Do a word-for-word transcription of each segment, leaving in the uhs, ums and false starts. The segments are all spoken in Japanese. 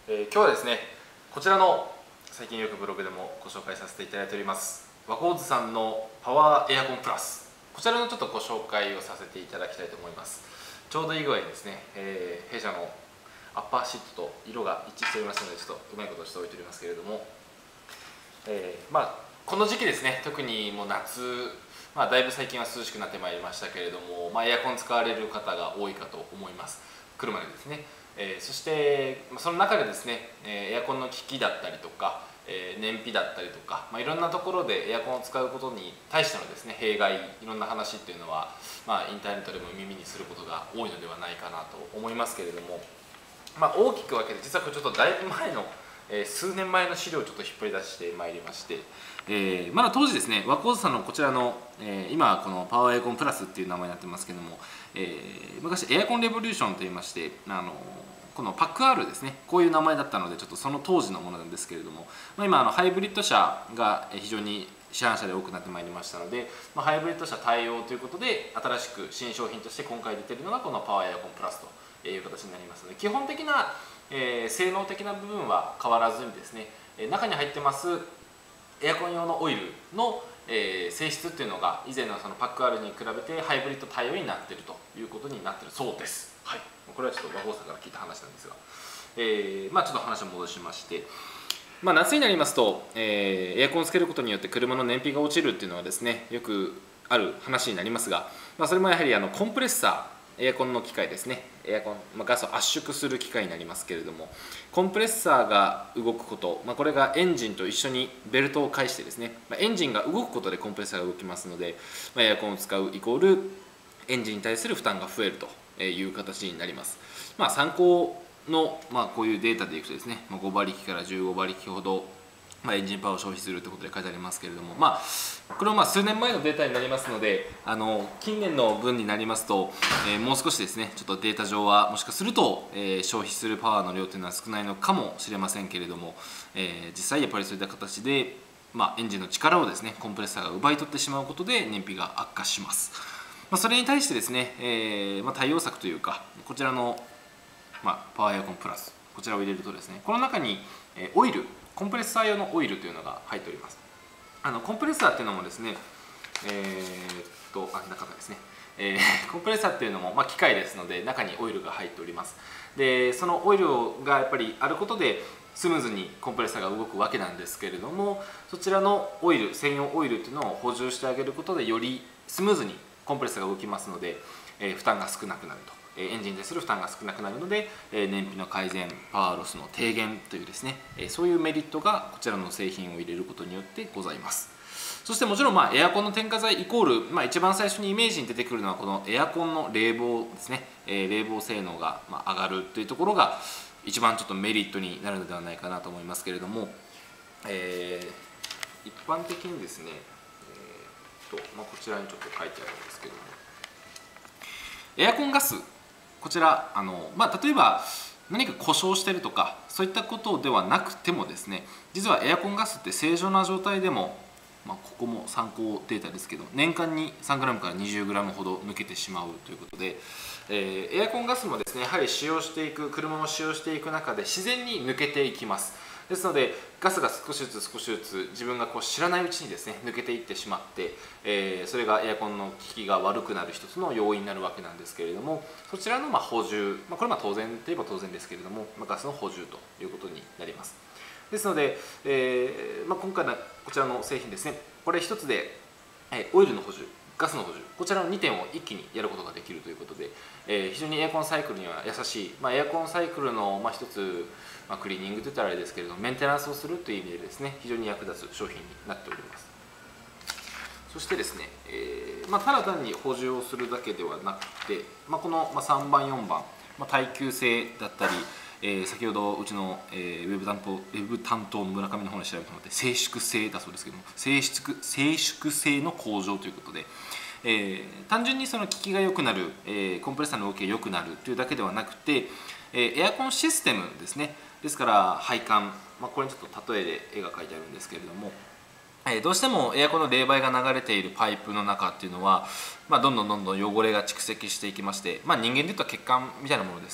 えー、今日はですね、こちらの最近よくブログでもご紹介させていただいておりますワコーズさんのパワーエアコンプラス、こちらのちょっとご紹介をさせていただきたいと思います。ちょうどいい具合にですね、えー、弊社のアッパーシートと色が一致しておりますので、ちょっとうまいことしておいておりますけれども、えー、まあこの時期ですね、特にもう夏、まあ、だいぶ最近は涼しくなってまいりましたけれども、まあ、エアコン使われる方が多いかと思います。車でですね、えー、そしてその中でですね、えー、エアコンの機器だったりとか、えー、燃費だったりとか、まあ、いろんなところでエアコンを使うことに対してのですね弊害、いろんな話っていうのは、まあ、インターネットでも耳にすることが多いのではないかなと思いますけれども、まあ、大きく分けて、実はこれちょっとだいぶ前の、えー、数年前の資料をちょっと引っ張り出してまいりまして、えー、まだ当時ですね、ワコーズさんのこちらの、えー、今このパワーエアコンプラスっていう名前になってますけども、えー、昔エアコンレボリューションといいまして、あのこのパック R ですね、こういう名前だったので、ちょっとその当時のものなんですけれども、まあ、今あのハイブリッド車が非常に市販車で多くなってまいりましたので、まあ、ハイブリッド車対応ということで、新しく新商品として今回出ているのがこのパワーエアコンプラスという形になりますので、基本的な、えー、性能的な部分は変わらずにですね、中に入ってますエアコン用のオイルの、えー、性質っていうのが以前のそのパック R に比べてハイブリッド対応になっているということになっているそうです。はい、これはちょっと和合さんから聞いた話なんですが、えー、まあちょっと話を戻しまして、まあ、夏になりますと、えー、エアコンをつけることによって車の燃費が落ちるっていうのはですね、よくある話になりますが、まあ、それもやはりあのコンプレッサー、エアコンの機械ですね、エアコン、まあ、ガスを圧縮する機械になりますけれども、コンプレッサーが動くこと、まあ、これがエンジンと一緒にベルトを介してですね、まあ、エンジンが動くことでコンプレッサーが動きますので、まあ、エアコンを使うイコールエンジンに対する負担が増えるという形になります。まあ、参考の、まあ、こういうデータでいくとですね、ご馬力からじゅうご馬力ほど、まあ、エンジンパワーを消費するということで書いてありますけれども、まあ、これはまあ数年前のデータになりますので、あの近年の分になりますと、えー、もう少しですね、ちょっとデータ上はもしかすると、えー、消費するパワーの量というのは少ないのかもしれませんけれども、えー、実際やっぱりそういった形で、まあ、エンジンの力をですねコンプレッサーが奪い取ってしまうことで燃費が悪化します。まあ、それに対してですね、えーまあ、対応策というか、こちらの、まあ、パワーエアコンプラス、こちらを入れるとですね、この中に、えー、オイル、コンプレッサー用のオイルというのが入っております。あのコンプレッサーっていうのもですね、えー、っとあ中ですね、えー、コンプレッサーっていうのも、まあ、機械ですので中にオイルが入っております。でそのオイルがやっぱりあることでスムーズにコンプレッサーが動くわけなんですけれども、そちらのオイル、専用オイルっていうのを補充してあげることでよりスムーズにコンプレッサーが動きますので、えー、負担が少なくなると。エンジンに対する負担が少なくなるので、燃費の改善、パワーロスの低減というですね、そういうメリットがこちらの製品を入れることによってございます。そしてもちろん、まあ、エアコンの添加剤イコール、まあ、一番最初にイメージに出てくるのはこのエアコンの冷房ですね、冷房性能が上がるというところが一番ちょっとメリットになるのではないかなと思いますけれども、えー、一般的にですね、えーっとまあ、こちらにちょっと書いてあるんですけども、エアコンガス、こちらあの、まあ、例えば何か故障してるとかそういったことではなくてもですね、実はエアコンガスって正常な状態でも、まあ、ここも参考データですけど、年間に さんグラム から にじゅうグラム ほど抜けてしまうということで、えー、エアコンガスもですね、やはり使用していく車を使用していく中で自然に抜けていきます。ですのでガスが少しずつ少しずつ自分がこう知らないうちにですね抜けていってしまって、えー、それがエアコンの効きが悪くなる一つの要因になるわけなんですけれども、そちらのまあ補充、まあ、これはまあ当然といえば当然ですけれども、まあ、ガスの補充ということになります。ですので、えーまあ、今回のこちらの製品ですね、これ一つで、えー、オイルの補充、ガスの補充、こちらのにてんを一気にやることができるということで、えー、非常にエアコンサイクルには優しい、まあ、エアコンサイクルのまあ一つ、まあ、クリーニングといったらあれですけれども、メンテナンスをするという意味でですね、非常に役立つ商品になっております。そしてですね、えーまあ、ただ単に補充をするだけではなくて、まあ、このさんばんよんばん、まあ、耐久性だったり、えー、先ほどうちの、えー、ウェブ担当ウェブ担当の村上の方に調べてもらって、静粛性だそうですけども、静粛静粛性の向上ということで、えー、単純にその効きが良くなる、えー、コンプレッサーの動きが良くなるというだけではなくて、えー、エアコンシステムですね、ですから配管、まあ、これにちょっと例えで絵が描いてあるんですけれども、えー、どうしてもエアコンの冷媒が流れているパイプの中っていうのは、まあ、どんどんどんどん汚れが蓄積していきまして、まあ、人間でいうと血管みたいなものですね、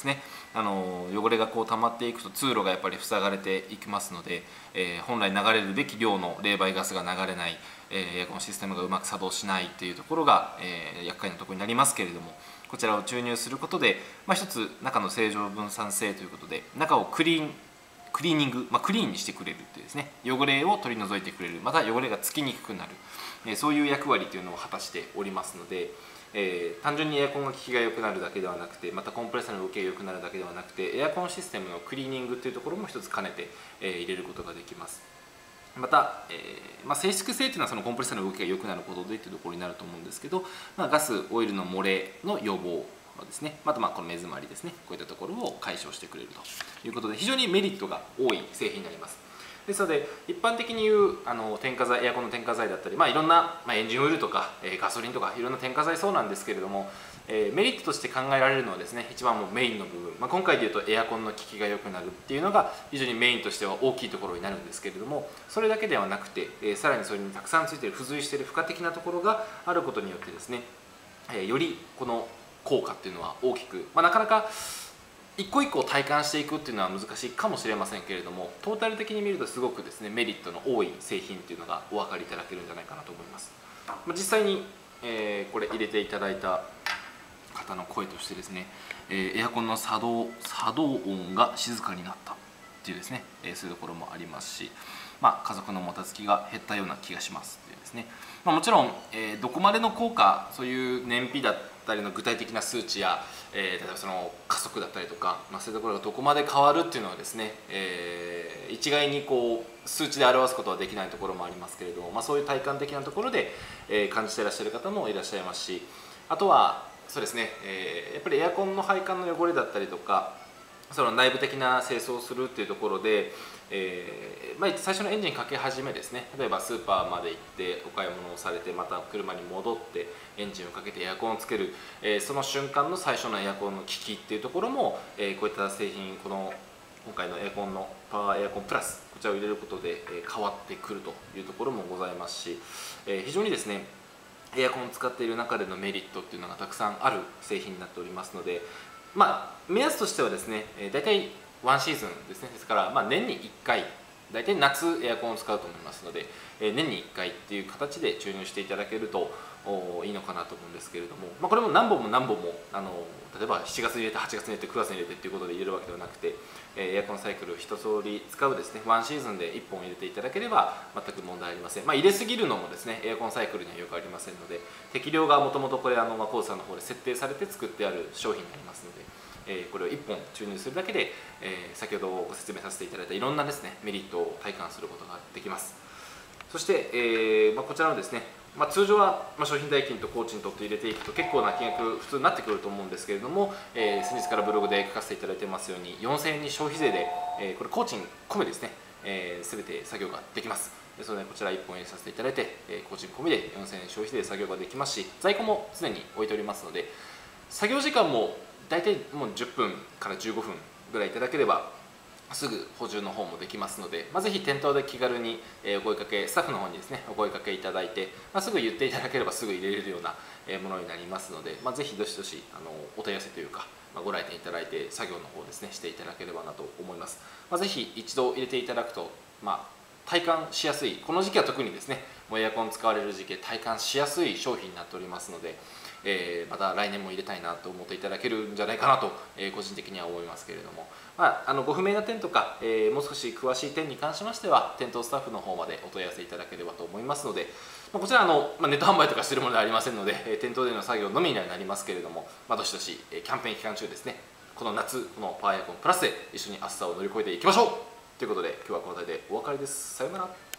あの汚れがこう溜まっていくと通路がやっぱり塞がれていきますので、えー、本来流れるべき量の冷媒ガスが流れない、えー、エアコンシステムがうまく作動しないというところが、えー、厄介なところになりますけれども、こちらを注入することで、まあ、一つ中の正常分散性ということで中をクリーンクリーニング、まあ、クリーンにしてくれるっていうですね、汚れを取り除いてくれる、また汚れがつきにくくなる、えー、そういう役割というのを果たしておりますので、えー、単純にエアコンの効きが良くなるだけではなくて、またコンプレッサーの動きが良くなるだけではなくて、エアコンシステムのクリーニングというところも一つ兼ねて、えー、入れることができます。また、えーまあ、静粛性というのはそのコンプレッサーの動きが良くなることでというところになると思うんですけど、まあ、ガスオイルの漏れの予防ですね、またまあこの目詰まりですね、こういったところを解消してくれるということで、非常にメリットが多い製品になります。ですので一般的に言うあの添加剤、エアコンの添加剤だったり、まあ、いろんな、まあ、エンジンオイルとか、えー、ガソリンとかいろんな添加剤そうなんですけれども、えー、メリットとして考えられるのはですね、一番もうメインの部分、まあ、今回でいうとエアコンの効きが良くなるっていうのが非常にメインとしては大きいところになるんですけれども、それだけではなくて、えー、さらにそれにたくさんついている付随している付加的なところがあることによってですね、えー、よりこの効果っていうのは大きく、まあ、なかなか一個一個体感していくっていうのは難しいかもしれませんけれども、トータル的に見るとすごくですねメリットの多い製品っていうのがお分かりいただけるんじゃないかなと思います。実際に、えー、これ入れていただいた方の声としてですね、えー、エアコンの作動作動音が静かになったっていうですね、えー、そういうところもありますし、まあ、家族のもたつきが減ったような気がしますっていうですね、まあ、もちろん、えー、どこまでの効果、そういう燃費だったりの具体的な数値や、えー、例えばその加速だったりとか、まあ、そういうところがどこまで変わるっていうのはですね、えー、一概にこう数値で表すことはできないところもありますけれども、まあ、そういう体感的なところで、えー、感じていらっしゃる方もいらっしゃいますし、あとはそうですね、えー、やっぱりエアコンの配管の汚れだったりとか、その内部的な清掃をするっていうところで、えーまあ、最初のエンジンかけ始めですね、例えばスーパーまで行ってお買い物をされて、また車に戻ってエンジンをかけてエアコンをつける、えー、その瞬間の最初のエアコンの機器っていうところも、えー、こういった製品、この今回のエアコンのパワーエアコンプラス、こちらを入れることで、えー、変わってくるというところもございますし、えー、非常にですねエアコンを使っている中でのメリットっていうのがたくさんある製品になっておりますので、まあ、目安としてはですね、大体ワンシーズンですね、ですから、まあ、年にいっかい、大体夏エアコンを使うと思いますので、年にいっかいっていう形で注入していただけるといいのかなと思うんですけれども、まあ、これも何本も何本もあの例えばしちがつに入れてはちがつに入れてくがつに入れてっていうことで入れるわけではなくて、エアコンサイクル一通り使うですねワンシーズンでいっぽん入れていただければ全く問題ありません。まあ、入れすぎるのもですねエアコンサイクルにはよくありませんので、適量がもともとこれあのコースさんの方で設定されて作ってある商品になりますので、えー、これをいっぽん注入するだけで、えー、先ほどご説明させていただいたいろんなですねメリットを体感することができます。そして、えーまあ、こちらのですね、まあ、通常は、まあ、商品代金と工賃とって入れていくと結構な金額普通になってくると思うんですけれども、えー、先日からブログで書かせていただいてますようによんせんえんに消費税で、えー、これ工賃込みですね、えー、全て作業ができます。ですのでこちらいっぽん入れさせていただいて、えー、工賃込みでよんせんえん消費税で作業ができますし、在庫も常に置いておりますので、作業時間も大体もうじゅっぷんからじゅうごふんぐらいいただければすぐ補充の方もできますので、まあ、ぜひ店頭で気軽にお声かけ、スタッフの方にですねお声かけいただいて、まあ、すぐ言っていただければすぐ入れれるようなものになりますので、まあ、ぜひどしどしあのお問い合わせというか、まあ、ご来店いただいて作業の方ですねしていただければなと思います。まあ、ぜひ一度入れていただくと、まあ、体感しやすい、この時期は特にですねもうエアコン使われる時期体感しやすい商品になっておりますので、えー、また来年も入れたいなと思っていただけるんじゃないかなと、えー、個人的には思いますけれども、まあ、あのご不明な点とか、えー、もう少し詳しい点に関しましては店頭スタッフの方までお問い合わせいただければと思いますので、まあ、こちらあの、まあ、ネット販売とかしているものではありませんので、えー、店頭での作業のみにはなりますけれども、まあ、どしどし、えー、キャンペーン期間中ですね、この夏このパワーエアコンプラスで一緒に暑さを乗り越えていきましょうということで、今日はこの辺りでお別れです。さようなら。